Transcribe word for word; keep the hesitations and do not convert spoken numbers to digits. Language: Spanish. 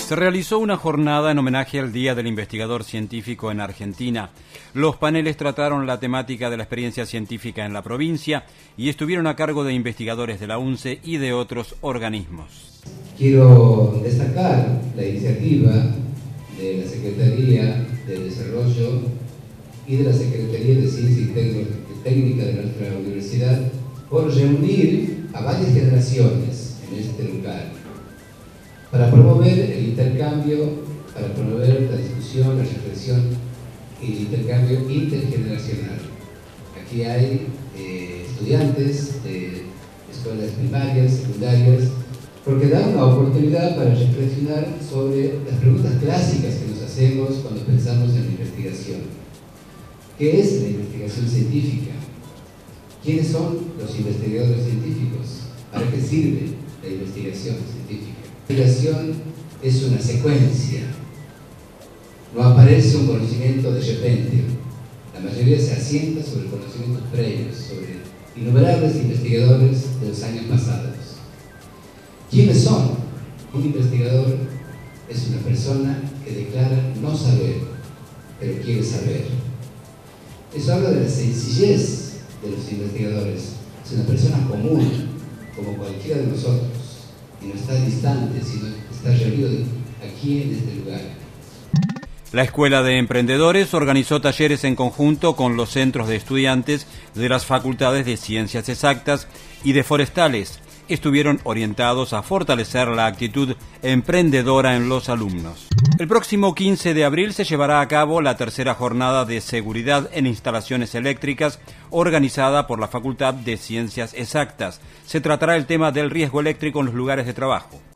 Se realizó una jornada en homenaje al Día del Investigador Científico en Argentina. Los paneles trataron la temática de la experiencia científica en la provincia y estuvieron a cargo de investigadores de la UNCE y de otros organismos. Quiero destacar la iniciativa de la Secretaría de Desarrollo y de la Secretaría de Ciencia y Técnica de nuestra universidad por reunir a varias generaciones en este lugar, para promover el intercambio, para promover la discusión, la reflexión y el intercambio intergeneracional. Aquí hay eh, estudiantes de escuelas primarias, secundarias, porque da una oportunidad para reflexionar sobre las preguntas clásicas que nos hacemos cuando pensamos en la investigación. ¿Qué es la investigación científica? ¿Quiénes son los investigadores científicos? ¿Para qué sirve la investigación científica? La investigación es una secuencia, no aparece un conocimiento de repente. La mayoría se asienta sobre conocimientos previos, sobre innumerables investigadores de los años pasados. ¿Quiénes son? Un investigador es una persona que declara no saber, pero quiere saber. Eso habla de la sencillez de los investigadores. Es una persona común, como cualquiera de nosotros, y no está distante, sino está reunido aquí en este lugar. La Escuela de Emprendedores organizó talleres en conjunto con los centros de estudiantes de las facultades de Ciencias Exactas y de Forestales. Estuvieron orientados a fortalecer la actitud emprendedora en los alumnos. El próximo quince de abril se llevará a cabo la tercera jornada de seguridad en instalaciones eléctricas organizada por la Facultad de Ciencias Exactas. Se tratará el tema del riesgo eléctrico en los lugares de trabajo.